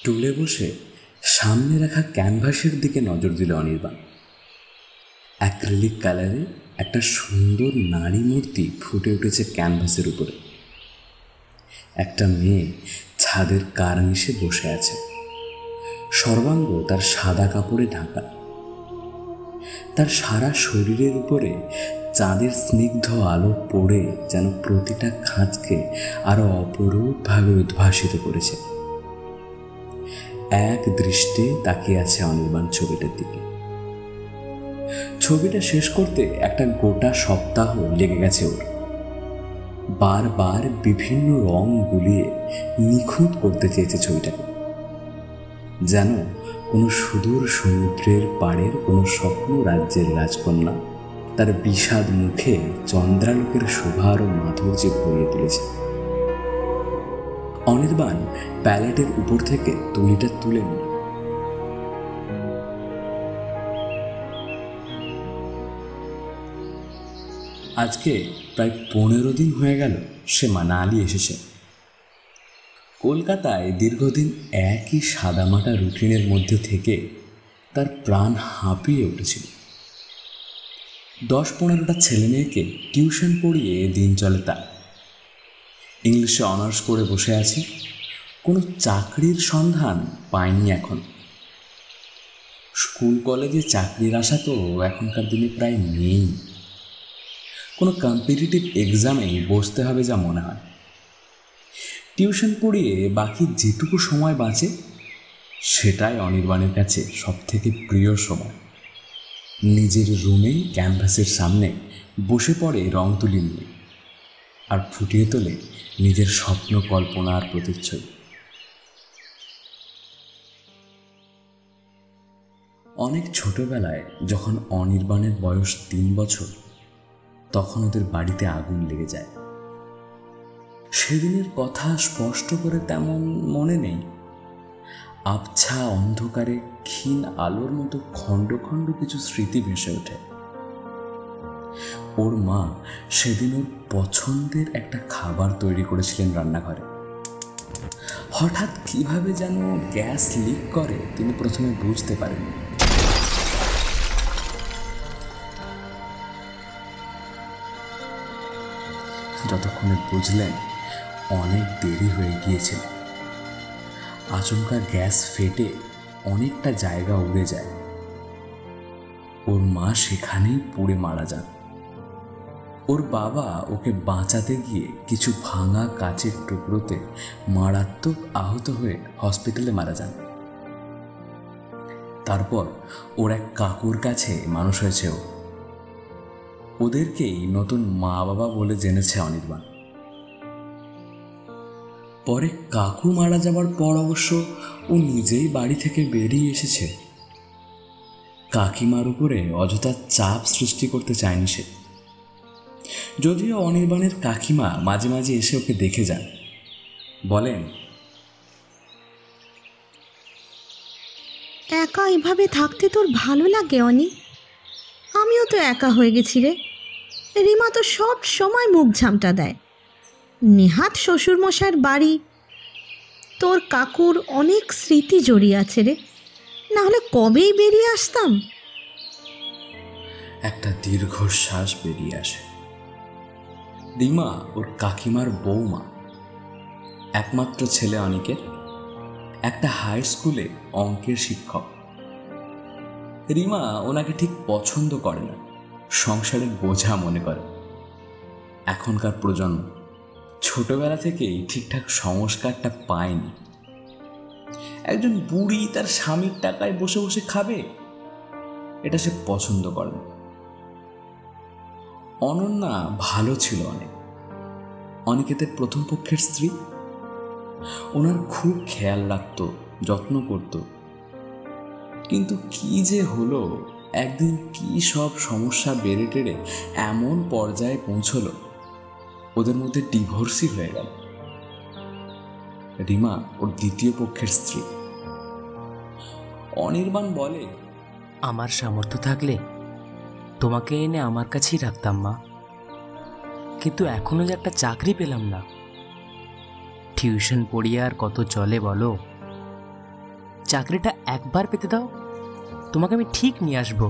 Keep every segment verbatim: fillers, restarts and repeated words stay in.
টুলে বসে সামনে রাখা ক্যানভাসের দিকে নজর দিল অনির্বাণ। অ্যাক্রিলিক কালারে একটা সুন্দর নারী মূর্তি ফুটে উঠেছে ক্যানভাসের উপরে। একটা মেয়ে ছাদের কার্নিশে বসে আছে, সর্বাঙ্গ তার সাদা কাপড়ে ঢাকা। তার সারা শরীরের উপরে চাঁদের স্নিগ্ধ আলো পড়ে যেন প্রতিটা খাঁজকে আরো অপরূপভাবে উদ্ভাসিত করেছে। এক দৃষ্টে তাকিয়ে আছে অনির্বাণ ছবিটার দিকে। ছবিটা শেষ করতে একটা গোটা সপ্তাহ লেগে গেছে ওর। বারবার বিভিন্ন রং গুলিয়ে নিখুঁত করতে চেয়েছে ছবিটাকে, যেন কোনো সুদূর সমুদ্রের পাড়ের কোনো স্বপ্ন রাজ্যের রাজকন্যা তার বিষাদ মুখে চন্দ্রালোকের শোভা ও মাধুর্যে ভরিয়ে তুলেছে। অনির্বাণ প্যালেটের উপর থেকে তুলিটা তুলে নিল। আজকে প্রায় পনেরো দিন হয়ে গেল সে মানালি এসেছে। কলকাতায় দীর্ঘদিন একই সাদামাটা রুটিনের মধ্যে থেকে তার প্রাণ হাঁপিয়ে উঠেছিল। দশ পনেরোটা ছেলে মেয়েকে টিউশন পড়িয়ে দিন চলে তার। ইংলিশে অনার্স করে বসে আছে, কোনো চাকরির সন্ধান পায়নি এখন। স্কুল কলেজে চাকরির আশা তো এখনকার দিনে প্রায় নেই। কোনো কম্পিটিটিভ এক্সামে বসতে হবে যা মনে হয়। টিউশন পড়িয়ে বাকি যেটুকু সময় বাঁচে সেটাই অনির্বাণের কাছে সব থেকে প্রিয় সময়। নিজের রুমে ক্যানভাসের সামনে বসে পড়ে রং তুলি নিয়ে, আর ফুটিয়ে তোলে নিজের স্বপ্ন কল্পনার প্রতিচ্ছবি। অনেক ছোটবেলায় যখন অনির্বাণের বয়স তিন বছর, তখন ওদের বাড়িতে আগুন লেগে যায়। সেদিনের কথা স্পষ্ট করে তেমন মনে নেই। আবছা অন্ধকারে ক্ষীণ আলোর মতো খণ্ড খণ্ড কিছু স্মৃতি ভেসে ওঠে। ওর মা সেদিন ওর পছন্দের একটা খাবার তৈরি করেছিলেন রান্নাঘরে। হঠাৎ কিভাবে যেন গ্যাস লিক করে তিনি প্রথমে বুঝতে পারেননি। যতক্ষণে বুঝলেন অনেক দেরি হয়ে গিয়েছিল। আচমকা গ্যাস ফেটে অনেকটা জায়গা উড়ে যায়। ওর মা সেখানেই পুড়ে মারা যান। ওর বাবা ওকে বাঁচাতে গিয়ে কিছু ভাঙা কাচের টুকরোতে মারাত্মক আহত হয়ে হসপিটালে মারা যান। তারপর ওর এক কাকুর কাছে মানুষ হয়েছে ও। ওদেরকেই নতুন মা বাবা বলে জেনেছে অনির্বাণ। পরে কাকু মারা যাবার পর অবশ্য ও নিজেই বাড়ি থেকে বেরিয়ে এসেছে। কাকিমার উপরে অযথা চাপ সৃষ্টি করতে চায়নি সে। যদিও অনির্বাণের কাকিমা মাঝে মাঝে এসে ওকে দেখে যান, বলেন, একা এভাবে থাকতে তোর ভালো লাগে অনি? আমিও তো একা হয়ে গেছি রে। রিমা তো সব সময় মুখ ঝামটা দেয়। নেহাত শ্বশুরমশাইয়ের বাড়ি, তোর কাকুর অনেক স্মৃতি জড়িয়ে আছে রে, না হলে কবেই বেরিয়ে আসতাম। একটা দীর্ঘশ্বাস বেরিয়ে আসে। রিমা ওর কাকিমার বৌমা, একমাত্র ছেলে অনিকের, একটা হাই স্কুলে অঙ্কের শিক্ষক। রিমা ওনাকে ঠিক পছন্দ করে না, সংসারের বোঝা মনে করে। এখনকার প্রজন্ম ছোটবেলা থেকেই ঠিকঠাক সংস্কারটা পায়নি। একজন বুড়ি তার স্বামীর টাকায় বসে বসে খাবে, এটা সে পছন্দ করে না। অনন্যা ভালো ছিল অনেক, অনিকেতের প্রথম পক্ষের স্ত্রী। ওনার খুব খেয়াল রাখত, যত্ন করত। কিন্তু কি যে হলো, একদিন কি সব সমস্যা বেড়ে টেড়ে এমন পর্যায়ে পৌঁছল, ওদের মধ্যে ডিভোর্সই হয়ে গেল। রিমা ওর দ্বিতীয় পক্ষের স্ত্রী। অনির্বাণ বলে, আমার সামর্থ্য থাকলে তোমাকে এনে আমার কাছেই রাখতাম মা, কিন্তু এখনো যে একটা চাকরি পেলাম না। টিউশন পড়িয়ে আর কত চলে বলো? চাকরিটা একবার পেতে দাও, তোমাকে আমি ঠিক নিয়ে আসবো।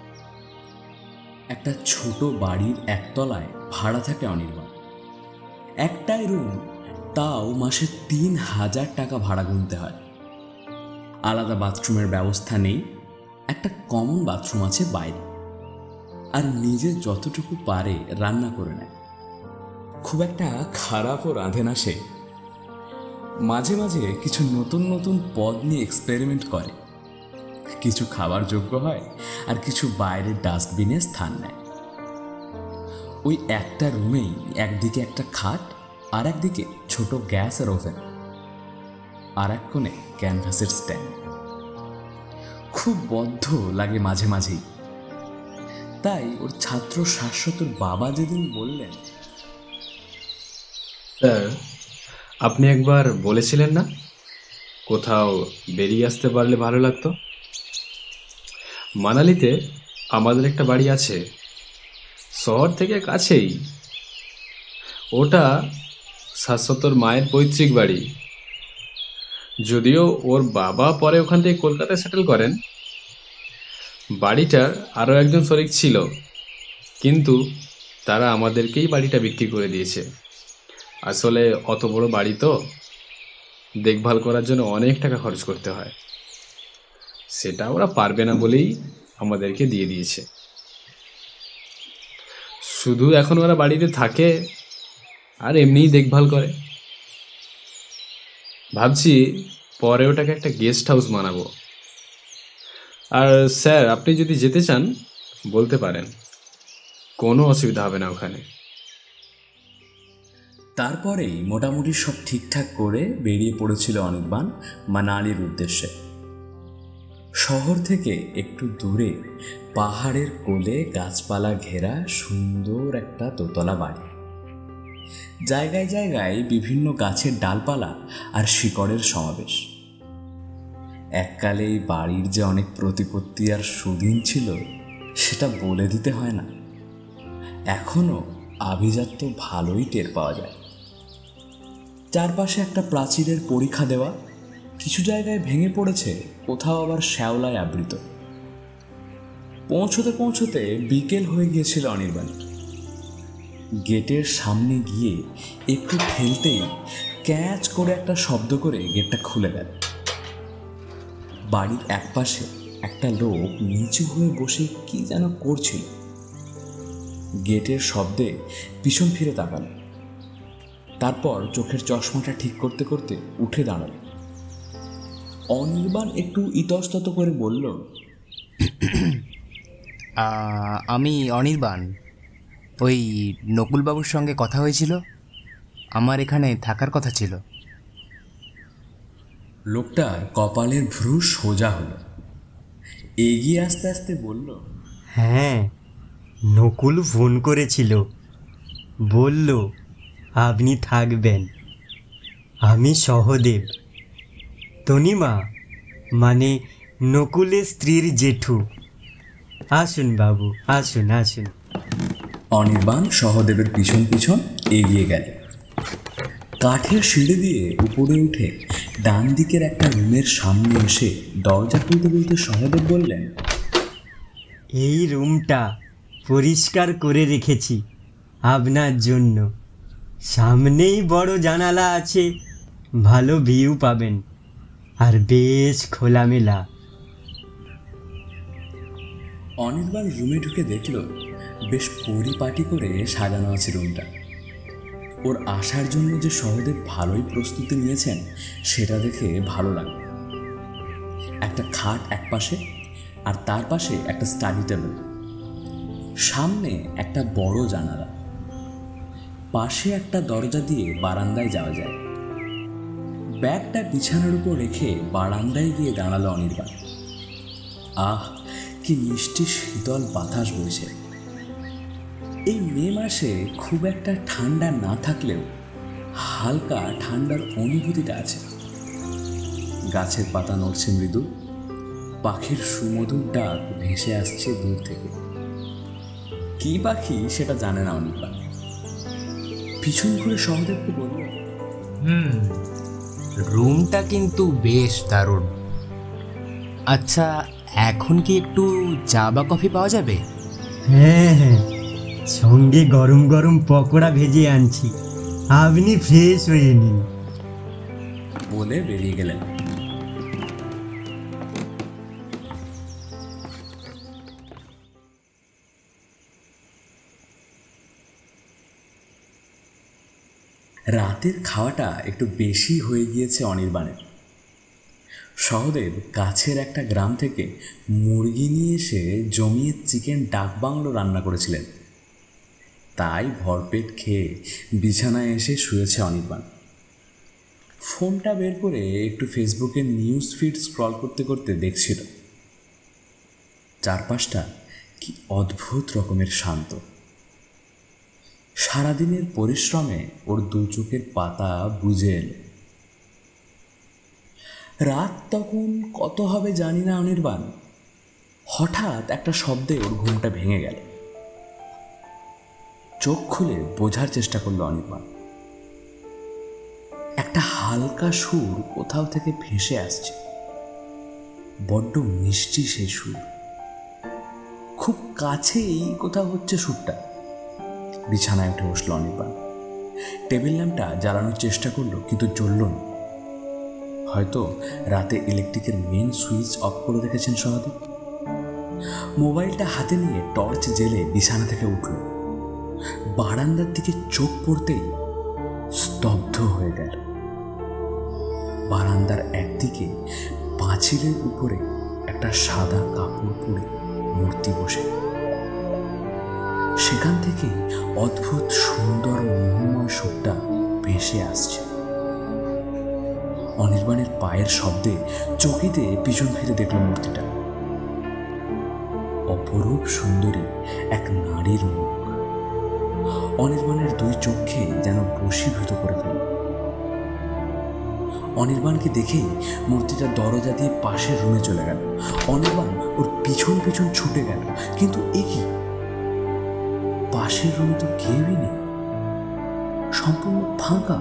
একটা ছোট বাড়ির একতলায় ভাড়া থাকে অনির্বাণ। একটাই রুম, তাও মাসে তিন হাজার টাকা ভাড়া গুনতে হয়। আলাদা বাথরুমের ব্যবস্থা নেই, একটা কমন বাথরুম আছে বাইরে, আর নিজে যতটুকু পারে রান্না করে নেয়। খুব একটা খারাপও রাঁধে না সে। মাঝে মাঝে কিছু নতুন নতুন পদ নিয়ে এক্সপেরিমেন্ট করে, কিছু খাবার যোগ্য হয় আর কিছু বাইরের ডাস্টবিনে স্থান নেয়। ওই একটা রুমেই একদিকে একটা খাট, আর একদিকে ছোট গ্যাস আর ওভেন, আর এক কোণে ক্যানভাসের স্ট্যান্ড। খুব বদ্ধ লাগে মাঝে মাঝেই। তাই ওর ছাত্র শাশ্বতর বাবা যেদিন বললেন, স্যার, আপনি একবার বলেছিলেন না কোথাও বেরিয়ে আসতে পারলে ভালো লাগতো? মানালিতে আমাদের একটা বাড়ি আছে, শহর থেকে কাছেই। ওটা শাশ্বতর মায়ের পৈতৃক বাড়ি। যদিও ওর বাবা পরে ওখান থেকে কলকাতায় সেটেল করেন। বাড়িটার আরও একজন শরিক ছিল, কিন্তু তারা আমাদেরকেই বাড়িটা বিক্রি করে দিয়েছে। আসলে অত বড় বাড়ি তো, দেখভাল করার জন্য অনেক টাকা খরচ করতে হয়। সেটা ওরা পারবে না বলেই আমাদেরকে দিয়ে দিয়েছে। শুধু এখন ওরা বাড়িতে থাকে আর এমনিই দেখভাল করে। ভাবছি পরে ওটাকে একটা গেস্ট হাউস বানাবো। আর স্যার, আপনি যদি যেতে চান বলতে পারেন, কোনো অসুবিধা হবে না ওখানে। তারপরেই মোটামুটি সব ঠিকঠাক করে বেরিয়ে পড়েছিল অনির্বাণ মানালির উদ্দেশ্যে। শহর থেকে একটু দূরে পাহাড়ের কোলে গাছপালা ঘেরা সুন্দর একটা দোতলা বাড়ি। জায়গায় জায়গায় বিভিন্ন গাছের ডালপালা আর শিকড়ের সমাবেশ। এককালে এই বাড়ির যে অনেক প্রতিপত্তি আর সুদিন ছিল সেটা বলে দিতে হয় না। এখনো আভিজাত্য ভালোই টের পাওয়া যায়। চারপাশে একটা প্রাচীরের পরিখা দেওয়া, কিছু জায়গায় ভেঙে পড়েছে, কোথাও আবার শ্যাওলায় আবৃত। পৌঁছতে পৌঁছতে বিকেল হয়ে গিয়েছিল অনির্বাণ। গেটের সামনে গিয়ে একটু ঠেলতেই ক্যাচ করে একটা শব্দ করে গেটটা খুলে গেল। বাড়ির একপাশে একটা লোক নিচু হয়ে বসে কি যেন করছিল। গেটের শব্দে পিছন ফিরে তাকাল, তারপর চোখের চশমাটা ঠিক করতে করতে উঠে দাঁড়াল। অনির্বাণ একটু ইতস্তত করে বলল, আমি অনির্বাণ। ওই নকুলবাবুর সঙ্গে কথা হয়েছিল, আমার এখানে থাকার কথা ছিল। লোকটার কপালের ভ্রু সোজা হলো, এগিয়ে আসতে আসতে বলল, হ্যাঁ, নকুল ফোন করেছিল, বলল আপনি থাকবেন। আমি সহদেব, তনিমা মানে নকুলের স্ত্রীর জেঠু। আসুন বাবু, আসুন আসুন। অনির্বাণ সহদেবের পিছন পিছন এগিয়ে গেল। কাঠের সিঁড়ি দিয়ে উপরে উঠে ডান দিকের একটা রুমের সামনে এসে দরজা খুলতে খুলতে সহদেব বললেন, এই রুমটা পরিষ্কার করে রেখেছি আপনার জন্য। সামনেই বড় জানালা আছে, ভালো ভিউ পাবেন, আর বেশ খোলামেলা। অনির্বাণ রুমে ঢুকে দেখল বেশ পরিপাটি করে সাজানো আছে রুমটা। ওর আসার জন্য যে সহদেব ভালোই প্রস্তুতি নিয়েছেন সেটা দেখে ভালো লাগলো। একটা খাট এক পাশে, আর তার পাশে একটা স্টাডি টেবিল, সামনে একটা বড় জানালা, পাশে একটা দরজা দিয়ে বারান্দায় যাওয়া যায়। ব্যাগটা বিছানার উপর রেখে বারান্দায় গিয়ে দাঁড়ালো অনির্বাণ। আহ, কি মিষ্টি শীতল বাতাস বইছে। এই মে মাসে খুব একটা ঠান্ডা না থাকলেও হালকা ঠান্ডার অনুভূতিটা আছে। গাছের পাতা নড়ছে মৃদু, পাখির সুমধুর ডাক ভেসে আসছে দূর থেকে। কি পাখি সেটা জানে না অনির্বাণ। পিছন ঘুরে সহদেবকে বলল, হুম রুমটা কিন্তু বেশ দারুণ। আচ্ছা, এখন কি একটু চা বা কফি পাওয়া যাবে? হ্যাঁ হ্যাঁ, সঙ্গে গরম গরম পকোড়া ভেজে আনছি, আপনি ফ্রেশ হয়ে নিন। বলে বেরিয়ে গেলেন। রাতের খাওয়াটা একটু বেশি হয়ে গিয়েছে অনির্বাণের। সহদেব কাছের একটা গ্রাম থেকে মুরগি নিয়ে এসে জমিয়ে চিকেন ডাক বাংলো রান্না করেছিলেন, তাই ভরপেট খেয়ে বিছানায় এসে শুয়েছে অনির্বাণ। ফোনটা বের করে একটু ফেসবুকের নিউজ ফিড স্ক্রল করতে করতে দেখছিল চারপাশটা কি অদ্ভুত রকমের শান্ত। সারাদিনের পরিশ্রমে ওর দু চোখের পাতা বুজে এলো। রাত তখন কত হবে জানি না অনির্বাণ, হঠাৎ একটা শব্দে ওর ঘুমটা ভেঙে গেল। চোখ খুলে বোঝার চেষ্টা করলো অনির্বাণ। একটা হালকা সুর কোথাও থেকে ভেসে আসছে, বড্ড মিষ্টি সেই সুর, খুব কাছেই কোথাও হচ্ছে সুরটা। বিছানায় উঠে বসলো অনির্বাণ। টেবিল ল্যাম্পটা জ্বালানোর চেষ্টা করলো, কিন্তু জ্বলল না। হয়তো রাতে ইলেকট্রিকের মেন সুইচ অফ করে রেখেছেন সহদেব। মোবাইলটা হাতে নিয়ে টর্চ জেলে বিছানা থেকে উঠল। বারান্দার দিকে চোখ পড়তেই স্তব্ধ হয়ে গেল। বারান্দার একদিকে পাঁচিলের উপরে একটা সাদা কাপড় পরে মূর্তি বসে, সেখান থেকে অদ্ভুত সুন্দর মোহময় সুরটা ভেসে আসছে। অনির্বাণের পায়ের শব্দে চকিতে পিছন ফিরে দেখল মূর্তিটা। অপরূপ সুন্দরী এক নারীর মুখ অনির্বাণের দুই চোখে যেন বশীভূত করে ফেলল। অনির্বাণকে দেখেই মূর্তিটা দরজা দিয়ে পাশের রুমে চলে গেল। অনির্বাণ ওর পিছন পিছন ছুটে গেল, কিন্তু এ কি, পাশের রুমে তো কেউই নেই, সম্পূর্ণ ফাঁকা।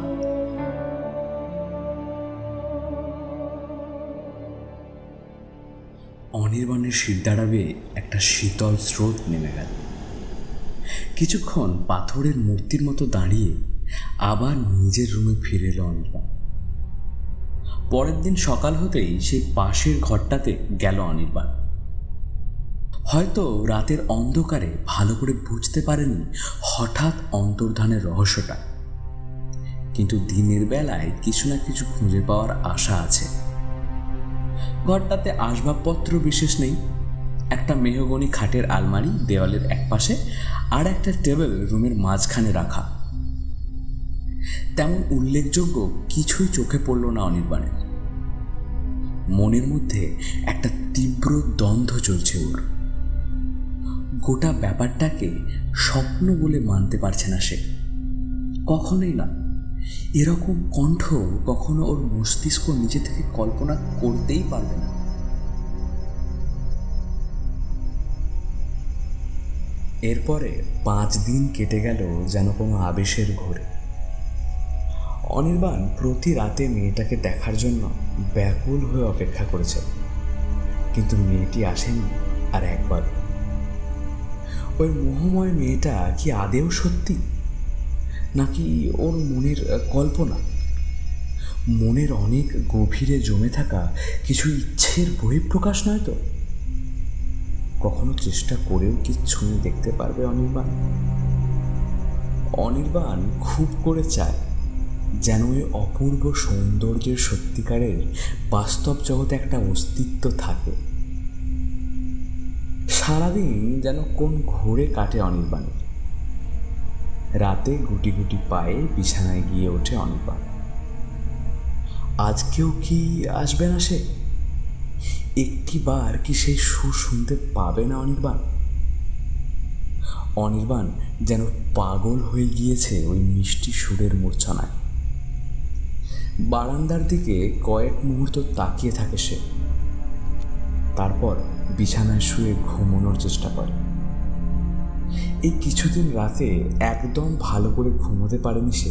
অনির্বাণের শিরদাঁড়া বেয়ে একটা শীতল স্রোত নেমে গেল। কিছুক্ষণ পাথরের মূর্তির মতো দাঁড়িয়ে আবার নিজের রুমে ফিরে এলো অনির্বাণ। পরের দিন সকাল হতেই সেই পাশের ঘরটাতে গেল অনির্বাণ। হয়তো রাতের অন্ধকারে ভালো করে বুঝতে পারেনি হঠাৎ অন্তর্ধানের রহস্যটা, কিন্তু দিনের বেলায় কিছু না কিছু খুঁজে পাওয়ার আশা আছে। ঘরটাতে আসবাবপত্র বিশেষ নেই, একটা মেহগনি খাটের আলমারি দেওয়ালের একপাশে, আর একটা টেবিল রুমের মাঝখানে রাখা। তেমন উল্লেখযোগ্য কিছুই চোখে পড়ল না অনির্বাণের। মনের মধ্যে একটা তীব্র দ্বন্দ্ব চলছে ওর। গোটা ব্যাপারটাকে স্বপ্ন বলে মানতে পারছে না সে, কখনোই না। এরকম কণ্ঠ কখনো ওর মস্তিষ্ক নিজে থেকে কল্পনা করতেই পারবে না। এরপরে পাঁচ দিন কেটে গেল যেন কোনো আবেশের ঘোরে। অনির্বাণ প্রতি রাতে মেয়েটাকে দেখার জন্য ব্যাকুল হয়ে অপেক্ষা করেছে, কিন্তু মেয়েটি আসেনি আর একবার। ওই মোহময় মেয়েটা কি আদেও সত্যি, নাকি ওর মনের কল্পনা? মনের অনেক গভীরে জমে থাকা কিছু ইচ্ছের বহিঃপ্রকাশ নয় তো? কখনো চেষ্টা করেও কি ছুঁয়ে দেখতে পারবে অনির্বাণ? অনির্বাণ খুব করে চায় যেন ওই অপূর্ব সৌন্দর্যের সত্যিকারের বাস্তব জগতে একটা অস্তিত্ব থাকে। সারাদিন যেন কোন ঘোরে কাটে অনির্বাণের। রাতে গুটি গুটি পায়ে বিছানায় গিয়ে ওঠে অনির্বাণ। আজকেও কি আসবে না সে? একটি বার কি সেই সুর শুনতে পাবে না অনির্বাণ? অনির্বাণ যেন পাগল হয়ে গিয়েছে ওই মিষ্টি সুরের মূর্ছনায়। বারান্দার দিকে কয়েক মুহূর্ত তাকিয়ে থাকে সে, তারপর বিছানায় শুয়ে ঘুমানোর চেষ্টা করে। এই কিছুদিন রাতে একদম ভালো করে ঘুমোতে পারেনি সে,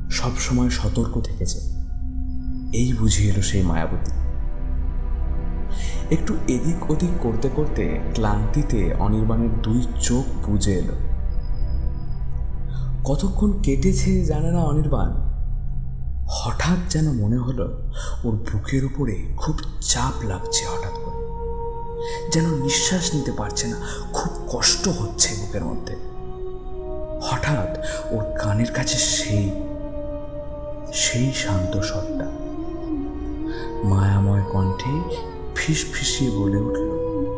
সবসময় সতর্ক থেকেছে। এই বুঝিয়ে এলো সেই মায়াবতী। একটু এদিক ওদিক করতে করতে ক্লান্তিতে অনির্বাণের দুই চোখ বুজে এলো। কতক্ষণ কেটেছে জানে না অনির্বাণ। হঠাৎ যেন মনে হলো ওর বুকের উপরে খুব চাপ লাগছে, হঠাৎ করে যেন নিঃশ্বাস নিতে পারছে না, খুব কষ্ট হচ্ছে বুকের মধ্যে। হঠাৎ ওর কানের কাছে সেই সেই শান্ত স্বরটা মায়াময় কণ্ঠে ফিস ফিসিয়ে বলে উঠল,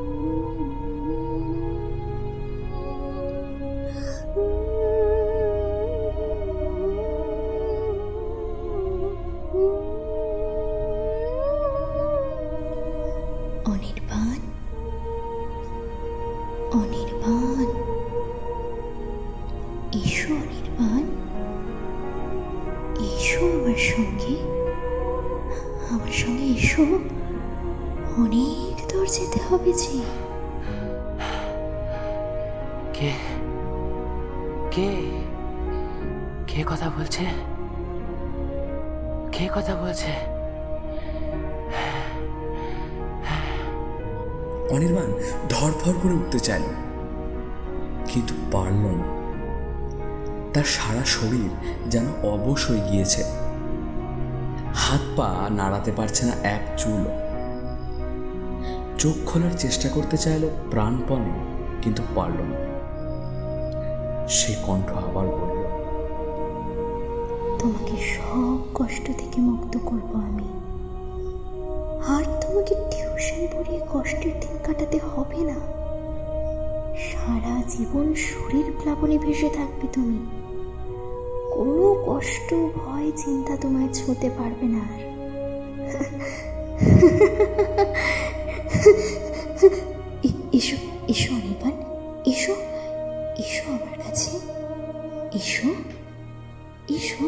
অনির্বাণ, অনির্বাণ, এসো অনির্বাণ, এসো আমার সঙ্গে, আমার সঙ্গে এসো, অনেক দূর যেতে হবে যে। কে কে কে কথা বলছে? কে কথা বলছে? অনির্বাণ ধরফর করে উঠতে চাইল, কিন্তু পারল না। তার সারা শরীর যেন অবশ হয়ে গিয়েছে, হাত পা নাড়াতে পারছে না এক চুলও। চোখ খোলার চেষ্টা করতে চাইল প্রাণপণে, কিন্তু পারল না। সে কণ্ঠ আবার বলল, তোমাকে সব কষ্ট থেকে মুক্ত করব আমি, আর তোমাকে টিউশন পড়িয়ে কষ্টের দিন কাটাতে হবে না। সারা জীবন শরীর প্লাবনে ভেসে থাকবে তুমি, কোনো কষ্ট ভয় চিন্তা তোমায় ছুঁতে পারবে না আর। এসো এসো অনির্বাণ, এসো এসো আমার কাছে, এসো এসো।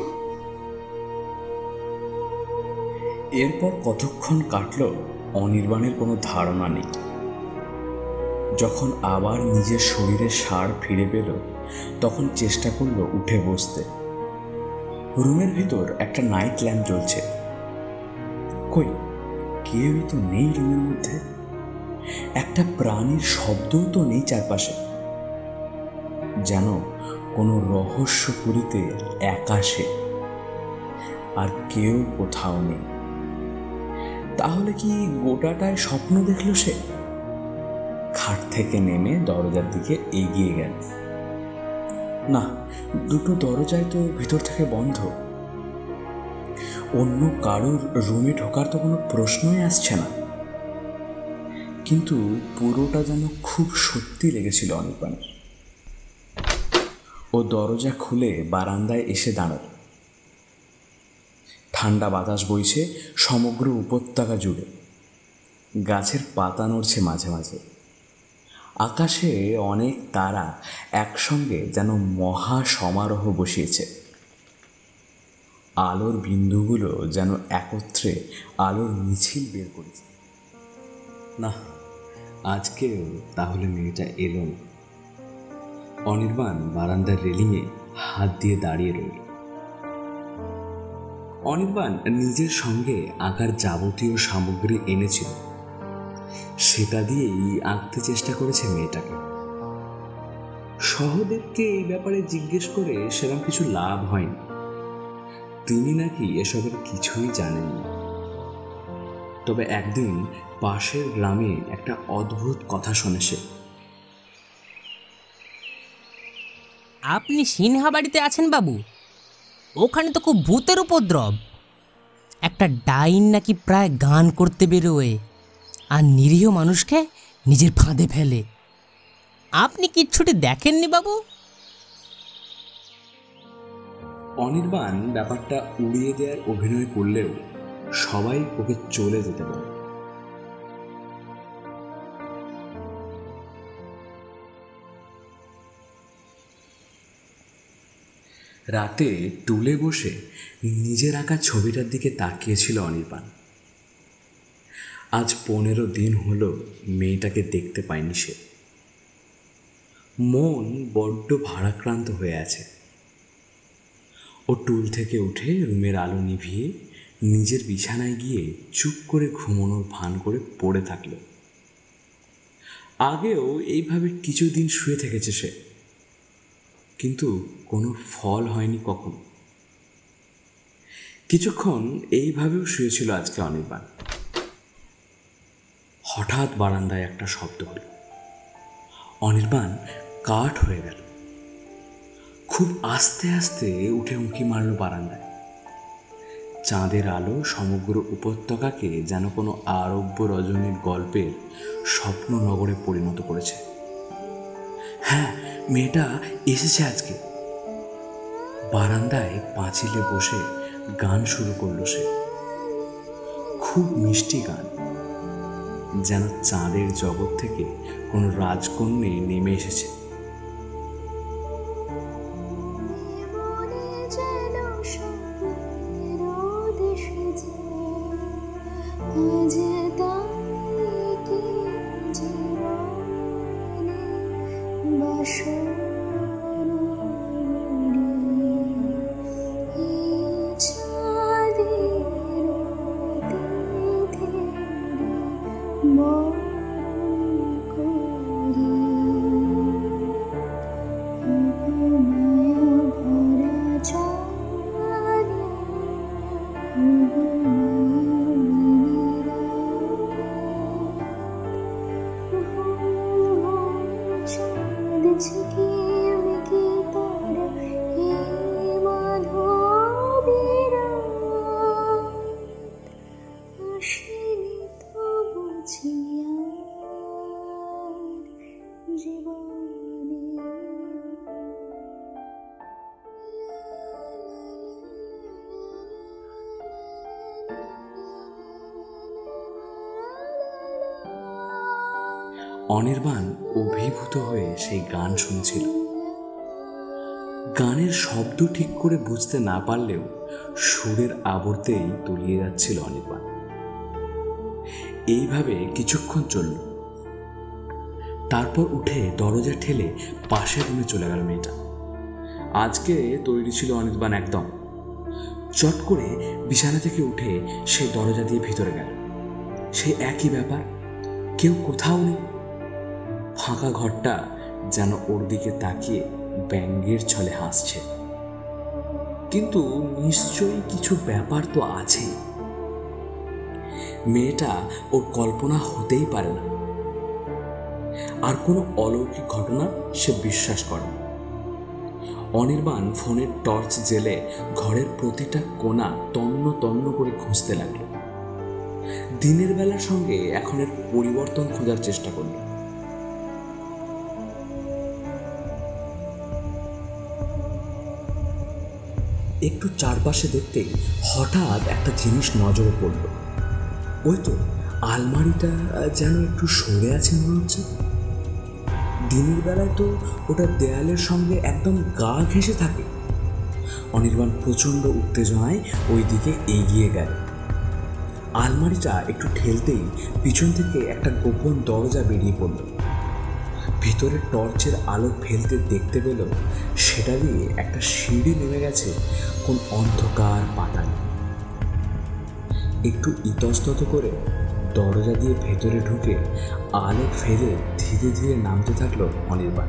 এরপর কতক্ষণ কাটল অনির্বাণের কোনো ধারণা নেই। যখন আবার নিজের শরীরে সার ফিরে পেল, তখন চেষ্টা করলো উঠে বসতে। রুমের ভিতর একটা নাইট ল্যাম্প জ্বলছে। কই, কেউই তো নেই রুমের মধ্যে, একটা প্রাণীর শব্দও তো নেই চারপাশে। যেন কোনো রহস্যপুরীতে একা সে, আর কেউ কোথাও নেই। তাহলে কি গোটাটায় স্বপ্ন দেখল সে? খাট থেকে নেমে দরজার দিকে এগিয়ে গেল। না, দুটো দরজাই তো ভিতর থেকে বন্ধ। অন্য কারোর রুমে ঢোকার তো কোনো প্রশ্নই আসছে না। কিন্তু পুরোটা যেন খুব সত্যি লেগেছিল অনির্বাণ। ও দরজা খুলে বারান্দায় এসে দাঁড়াল। ঠান্ডা বাতাস বইছে সমগ্র উপত্যকা জুড়ে, গাছের পাতা নড়ছে মাঝে মাঝে। আকাশে অনেক তারা একসঙ্গে যেন মহা সমারোহ বসিয়েছে। আলোর বিন্দুগুলো যেন একত্রে আলোর মিছিল বের করেছে। না, আজকেও তাহলে মেয়েটা এলো না। অনির্বাণ বারান্দার রেলিংয়ে হাত দিয়ে দাঁড়িয়ে রইল। অনির্বাণ নিজের সঙ্গে আঁকার যাবতীয় সামগ্রী এনেছিল, সেটা দিয়েই আঁকতে চেষ্টা করেছে মেয়েটাকে। সহদেবকে এই ব্যাপারে জিজ্ঞেস করে সেরকম কিছু লাভ হয়নি। তিনি নাকি এসবের কিছুই জানেন না। তবে একদিন পাশের গ্রামে একটা অদ্ভুত কথা শোনে সে। আপনি সিনহা বাড়িতে আছেন বাবু? ওখানে তো খুব ভূতের উপদ্রব। একটা ডাইন নাকি প্রায় গান করতে বেরোয় আর নিরীহ মানুষকে নিজের ফাঁদে ফেলে। আপনি কিচ্ছুটি দেখেননি বাবু? অনির্বাণ ব্যাপারটা উড়িয়ে দেওয়ার অভিনয় করলেও সবাই ওকে চলে যেতে বলে। রাতে টুলে বসে নিজের আঁকা ছবিটার দিকে তাকিয়েছিল অনির্বাণ। আজ পনেরো দিন হলো মেয়েটাকে দেখতে পায়নি সে। মন বড্ড ভারাক্রান্ত হয়ে আছে। ও টুল থেকে উঠে রুমের আলো নিভিয়ে নিজের বিছানায় গিয়ে চুপ করে ঘুমানোর ভান করে পড়ে থাকলো। আগেও এইভাবে কিছুদিন শুয়ে থেকেছে সে, কিন্তু কোনো ফল হয়নি কখনো। কিছুক্ষণ এইভাবেও শুয়েছিল আজকে অনির্বাণ। হঠাৎ বারান্দায় একটা শব্দ হলো। অনির্বাণ কাঠ হয়ে গেল। খুব আস্তে আস্তে উঠে উঁকি মারল বারান্দায়। চাঁদের আলো সমগ্র উপত্যকাকে যেন কোনো আরব্য রজনীর গল্পের স্বপ্ন নগরে পরিণত করেছে। হ্যাঁ, মেয়েটা এসেছে আজকে। বারান্দায় পাঁচিলে বসে গান শুরু করলো সে। খুব মিষ্টি গান, যেন চাঁদের জগৎ থেকে কোনো রাজকন্যা নেমে এসেছে। অনির্বাণ অভিভূত হয়ে সেই গান শুনছিল। গানের শব্দ ঠিক করে বুঝতে না পারলেও সুরের আবর্তেই তলিয়ে যাচ্ছিল অনির্বাণ। এইভাবে কিছুক্ষণ চলল। তারপর উঠে দরজা ঠেলে পাশের রুমে চলে গেল মেয়েটা। আজকে তৈরি ছিল অনির্বাণ একদম। চট করে বিছানা থেকে উঠে সে দরজা দিয়ে ভিতরে গেল। সে একই ব্যাপার, কেউ কোথাও নেই। ফাঁকা ঘরটা যেন ওর দিকে তাকিয়ে ব্যঙ্গের ছলে হাসছে। কিন্তু নিশ্চয়ই কিছু ব্যাপার তো আছে। মেয়েটা ওর কল্পনা হতেই পারে না। আর কোনো অলৌকিক ঘটনা সে বিশ্বাস করে না। অনির্বাণ ফোনের টর্চ জেলে ঘরের প্রতিটা কোণা তন্ন তন্ন করে খুঁজতে লাগলো। দিনের বেলার সঙ্গে এখন এর পরিবর্তন খোঁজার চেষ্টা করল। একটু চারপাশে দেখতেই হঠাৎ একটা জিনিস নজরে পড়ল। ওই তো আলমারিটা যেন একটু সরে আছে মনে হচ্ছে। দিনের বেলায় তো ওটা দেয়ালের সঙ্গে একদম গা ঘেঁষে থাকে। অনির্বাণ প্রচণ্ড উত্তেজনায় ওই দিকে এগিয়ে গেল। আলমারিটা একটু ঠেলতেই পিছন থেকে একটা গোপন দরজা বেরিয়ে পড়ল। ভিতরে টর্চের আলো ফেলতে দেখতে পেল সেটা দিয়ে একটা সিঁড়ি নেমে গেছে কোন অন্ধকার পাতালে। একটু ইতস্তত করে দরজা দিয়ে ভেতরে ঢুকে আলো ফেলে ধীরে ধীরে নামতে থাকলো অনির্বাণ।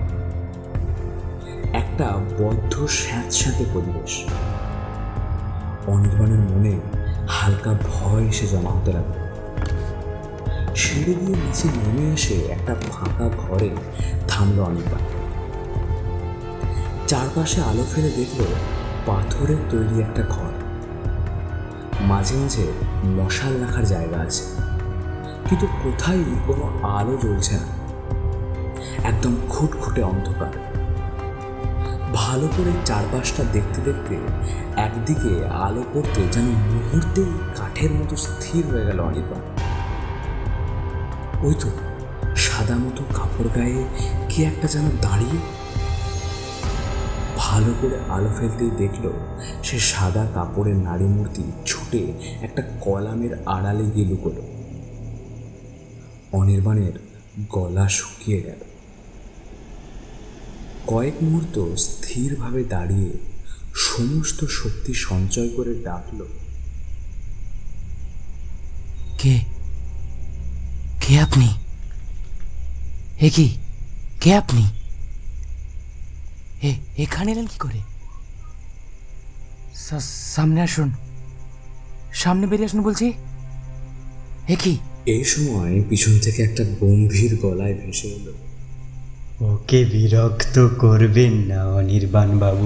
একটা বদ্ধ স্যাঁতস্যাঁতে পরিবেশ। অনির্বাণের মনে হালকা ভয় এসে জমা হতে লাগলো। সিঁড়ি দিয়ে নিচে নেমে এসে একটা ফাঁকা ঘরে থামল অনির্বাণ। চারপাশে আলো ফেলে দেখলো পাথরের তৈরি একটা ঘর। মাঝে মাঝে মশাল রাখার জায়গা আছে, কিন্তু কোথায় কোনো আলো জ্বলছে না। একদম খুটখুটে অন্ধকার। ভালো করে চারপাশটা দেখতে দেখতে একদিকে আলো পড়তে যেন মুহূর্তেই কাঠের মতো স্থির হয়ে গেল অনির্বাণ। ওই তো সাদা মতো কাপড় গায়ে কি একটা যেন দাঁড়িয়ে। ভালো করে আলো ফেলতেই দেখল সে সাদা কাপড়ের নারী মূর্তি ছুটে একটা কলামের আড়ালে গিয়ে লুকোল। অনির্বাণের গলা শুকিয়ে গেল। কয়েক মুহূর্ত স্থিরভাবে দাঁড়িয়ে সমস্ত শক্তি সঞ্চয় করে ডাকল, কে কে আপনি? এ কি, কে আপনি? এ এখানে এলেন কি করে? সা- সামনে আসুন, সামনে বেরিয়ে আসুন বলছি। এ কি? এই সময় পিছন থেকে একটা গম্ভীর গলায় ভেসে এলো, ওকে বিরক্ত করবেন না অনির্বাণ বাবু।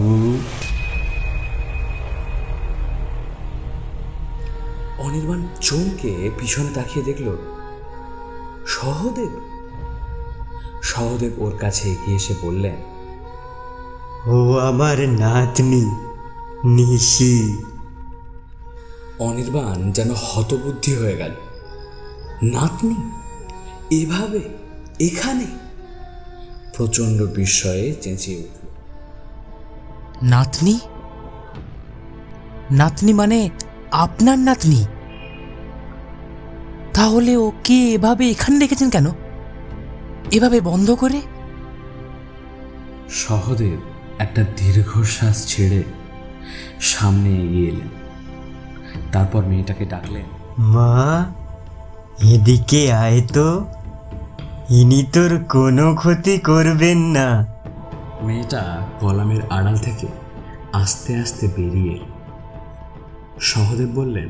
অনির্বাণ চমকে পিছনে তাকিয়ে দেখল সহদেব। সহদেব ওর কাছে এগিয়ে এসে বললেন, ও আমার নাতনি নিশি। অনির্বাণ যেন হতবুদ্ধি হয়ে গেল। নাতনি? এভাবে এখানে? প্রচণ্ড বিস্ময়ে চেঁচিয়ে উঠল, নাতনি? নাতনি মানে আপনার নাতনি? তাহলে ওকে এভাবে এখানে রেখেছেন কেন, এভাবে বন্ধ করে? সহদেব একটা দীর্ঘশ্বাস ছেড়ে সামনে এগিয়ে এলেন। তারপর মেয়েটাকে ডাকলেন, মা এদিকে আয় তো, ইনি তোর কোনো ক্ষতি করবেন না। মেয়েটা কলামের আড়াল থেকে আস্তে আস্তে বেরিয়ে এলো। সহদেব বললেন,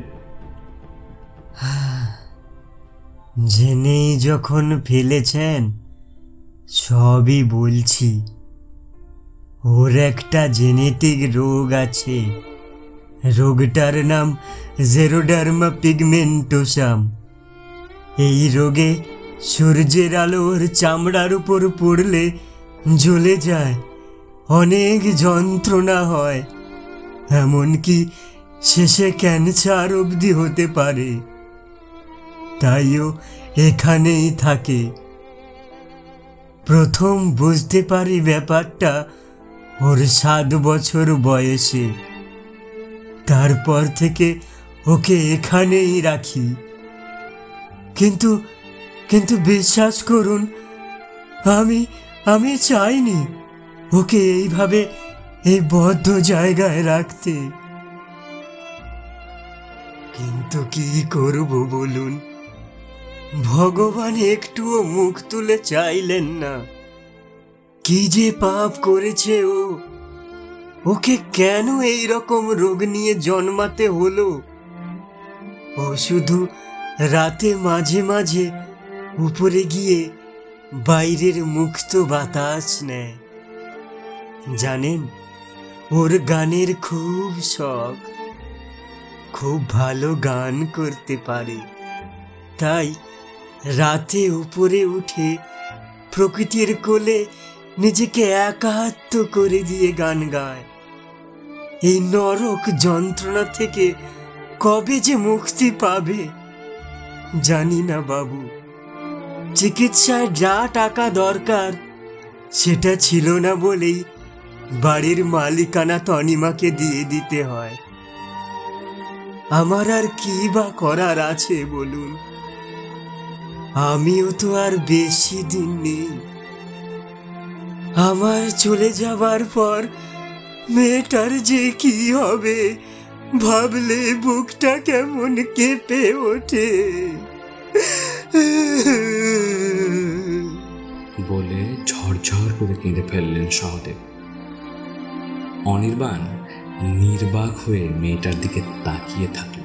জেনেই যখন ফেলেছেন সবই বলছি। ওর একটা জেনেটিক রোগ আছে, রোগটার নাম জেরোডার্মা পিগমেন্টোসাম। এই রোগে সূর্যের আলো ওর চামড়ার উপর পড়লে জ্বলে যায়, অনেক যন্ত্রণা হয়, এমনকি শেষে ক্যান্সার অবধি হতে পারে। তাইও এখানেই থাকে। প্রথম বুঝতে পারি ব্যাপারটা ওর সাত বছর বয়সে। তারপর থেকে ওকে এখানেই রাখি। কিন্তু কিন্তু বিশ্বাস করুন, আমি আমি চাইনি ওকে এইভাবে এই বদ্ধ জায়গায় রাখতে। কিন্তু কি করব বলুন, ভগবান একটুও মুখ তুলে চাইলেন না। কি যে পাপ করেছে ও, ওকে কেন এই রকম রোগ নিয়ে জন্মাতে হলো? ও শুধু রাতে মাঝে মাঝে উপরে গিয়ে বাইরের মুক্ত বাতাস নেয়। জানেন, ওর গানের খুব শখ, খুব ভালো গান করতে পারে। তাই রাতে উপরে উঠে প্রকৃতির কোলে নিজেকে একাত্ম করে দিয়ে গান গায়। এই নরক যন্ত্রণা থেকে কবে যে মুক্তি পাবে জানি না বাবু। চিকিৎসায় যা টাকা দরকার সেটা ছিল না বলেই বাড়ির মালিকানা তনিমাকে দিয়ে দিতে হয়। আমার আর কি বা করার আছে বলুন? আমিও তো আর বেশি দিন নেই। আমার চলে যাবার পর মেয়েটার যে কি হবে ভাবলে বুকটা কেমন কেঁপে ওঠে। বলে ঝরঝর করে কেঁদে ফেললেন সহদেব। অনির্বাণ নির্বাক হয়ে মেয়েটার দিকে তাকিয়ে থাকল।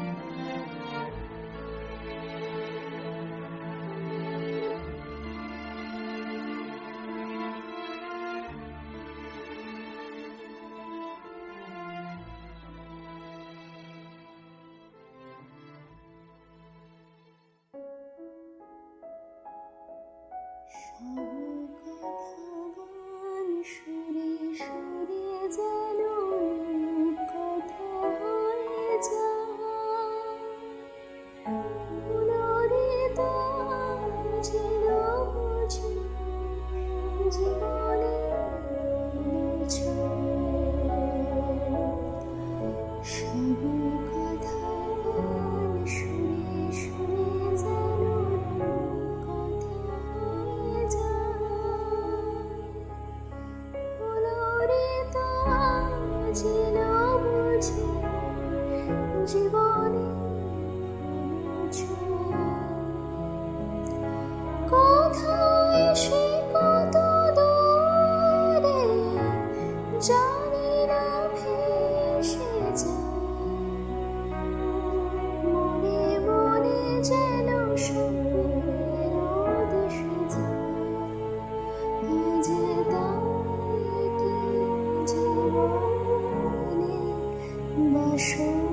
জীবনে কোথায় বাসর